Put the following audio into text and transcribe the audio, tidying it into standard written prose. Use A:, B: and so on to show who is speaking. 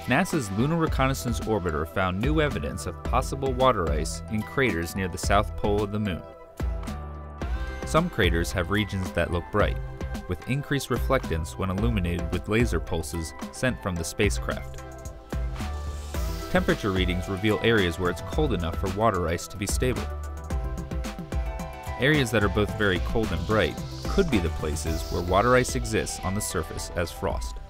A: NASA's Lunar Reconnaissance Orbiter found new evidence of possible water ice in craters near the south pole of the Moon. Some craters have regions that look bright, with increased reflectance when illuminated with laser pulses sent from the spacecraft. Temperature readings reveal areas where it's cold enough for water ice to be stable. Areas that are both very cold and bright could be the places where water ice exists on the surface as frost.